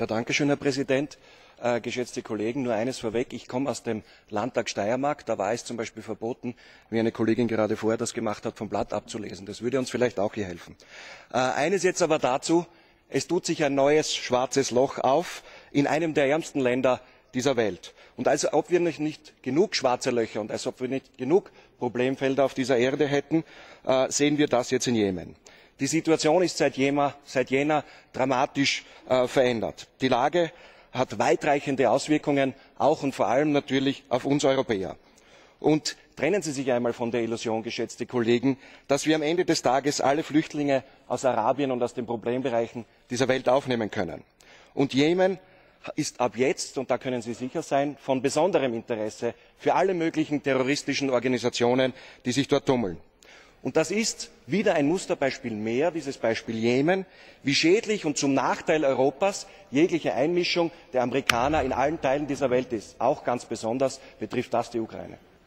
Danke schön, Herr Präsident. Geschätzte Kollegen, nur eines vorweg. Ich komme aus dem Landtag Steiermark. Da war es zum Beispiel verboten, wie eine Kollegin gerade vorher das gemacht hat, vom Blatt abzulesen. Das würde uns vielleicht auch hier helfen. Eines jetzt aber dazu. Es tut sich ein neues schwarzes Loch auf in einem der ärmsten Länder dieser Welt. Und als ob wir nicht genug schwarze Löcher und als ob wir nicht genug Problemfelder auf dieser Erde hätten, sehen wir das jetzt in Jemen. Die Situation ist seit Jänner dramatisch verändert. Die Lage hat weitreichende Auswirkungen, auch und vor allem natürlich auf uns Europäer. Und trennen Sie sich einmal von der Illusion, geschätzte Kollegen, dass wir am Ende des Tages alle Flüchtlinge aus Arabien und aus den Problembereichen dieser Welt aufnehmen können. Und Jemen ist ab jetzt, und da können Sie sicher sein, von besonderem Interesse für alle möglichen terroristischen Organisationen, die sich dort tummeln. Und das ist wieder ein Musterbeispiel mehr, dieses Beispiel Jemen, wie schädlich und zum Nachteil Europas jegliche Einmischung der Amerikaner in allen Teilen dieser Welt ist. Auch ganz besonders betrifft das die Ukraine.